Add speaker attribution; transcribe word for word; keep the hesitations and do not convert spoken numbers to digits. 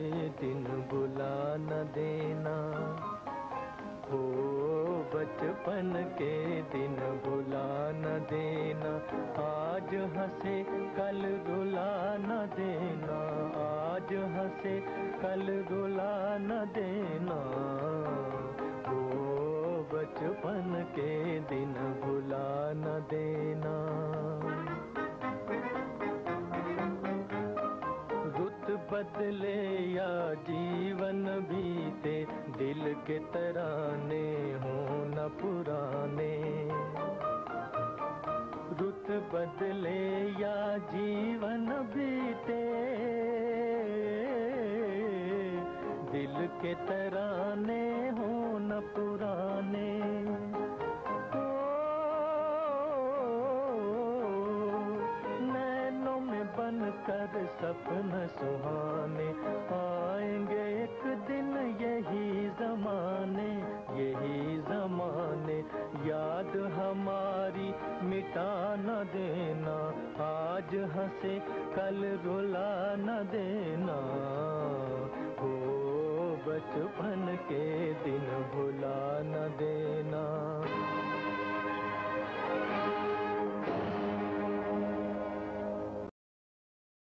Speaker 1: दिन भुला न देना, हो बचपन के दिन भुला न देना। आज हंसे कल रुला न देना, आज हंसे कल रुला न देना, हो बचपन के दिन भुला न देना। रुत बदले या जीवन बीते, दिल के तराने हो न पुराने। रुत बदले या जीवन बीते, दिल के तराने हो न पुराने। बन कर सपन सुहाने, आएंगे एक दिन यही जमाने, यही जमाने। याद हमारी मिटा न देना, आज हंसे कल रुला न देना, हो बचपन के दिन भुला न देना।